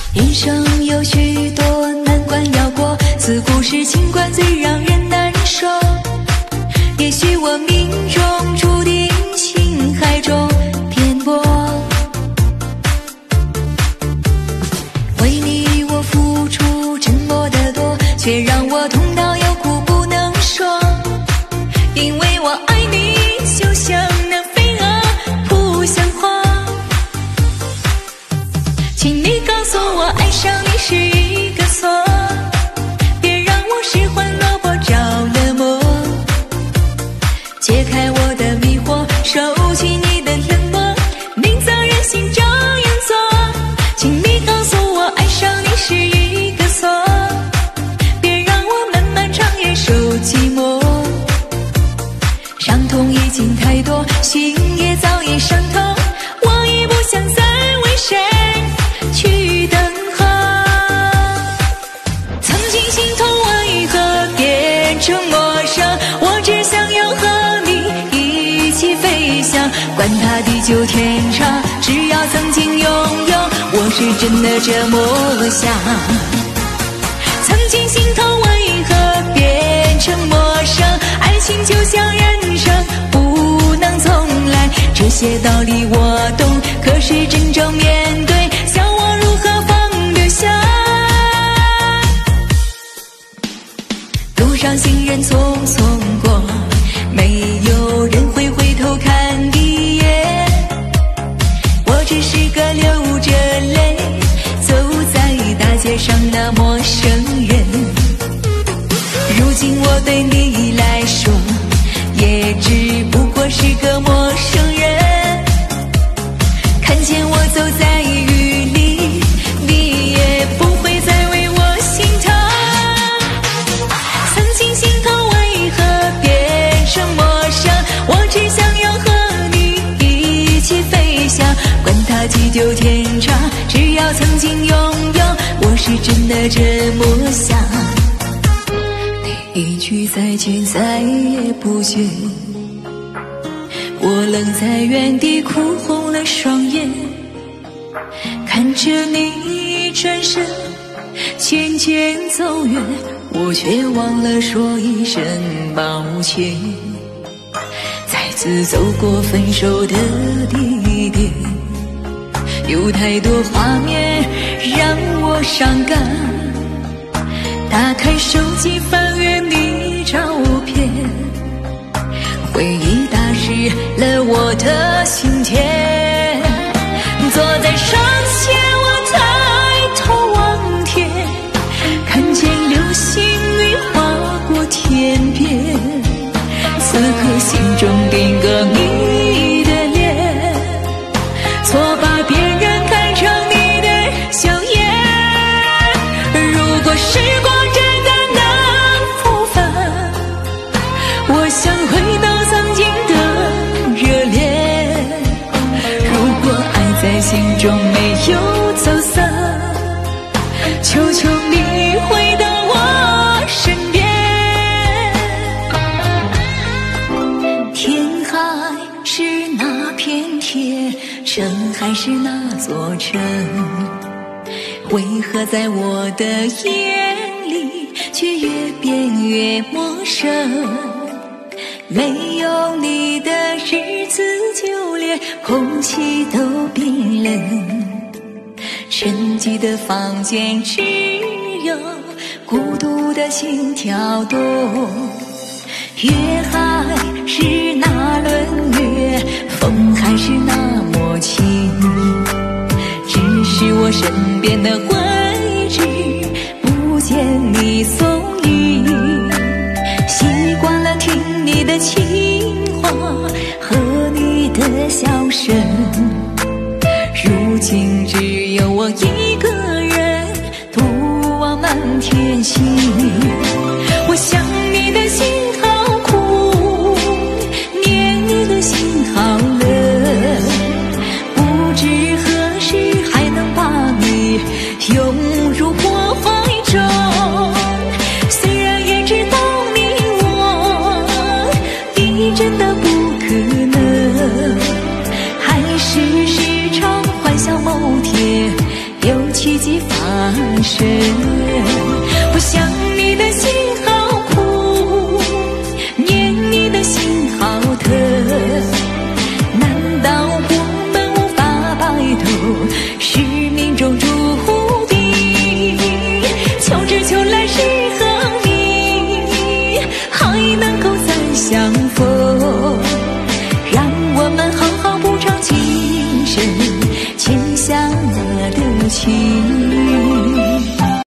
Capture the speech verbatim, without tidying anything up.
人生有许多难关要过，自古是情关最让人难受。也许我命中注定情海中颠簸，为你我付出这么的多，却让我痛到要哭不能说。因为我爱你，就像那飞蛾扑向花。请你告诉我，爱上你是一个错，别让我失魂落魄着了魔。解开我的迷惑，收起你的冷漠，明早人心照样做。请你告诉我，爱上你是一个错，别让我漫漫长夜受寂寞。伤痛已经太多，心也早已伤透，我已不想再为谁去等候。曾经心痛为何变成陌生，我只想要和你一起飞翔，管它地久天长，只要曾经拥有，我是真的这么想。曾经心痛为何变成陌生，爱情就像人生不能重来，这些道理我懂，可是真正面对，叫我如何放得下。路上行人匆匆过，没有人会回头看一眼，我只是个流着泪走在大街上的陌生人。如今我对你来说也只不过是个陌生人，看见我走在雨里，你也不会再为我心疼。曾经心痛为何变成陌生，我只想要和你一起飞翔，管它地久天长，只要曾经拥有，我是真的这么想。一句再见再也不见，我愣在原地哭红了双眼，看着你转身渐渐走远，我却忘了说一声抱歉。再次走过分手的地点，有太多画面让我伤感，打开手机翻阅你照片，回忆打湿了我的心田。坐在窗前我抬头望天，看见流星雨划过天边，此刻心中定格你的脸，错把别人看成你的笑颜。如果时光想回到曾经的热烈，如果爱在心中没有走散，求求你回到我身边。天还是那片天，城还是那座城，为何在我的眼里却越变越陌生？没有你的日子，就连空气都冰冷，沉寂的房间只有孤独的心跳动。月还是那轮月，风还是那么轻，只是我身边的位置不见你踪影。习惯了听你的情话和你的笑声，如今只有我一个人独望满天星。我想你的心好苦，念你的心好冷，不知何时还能把你拥入我怀中。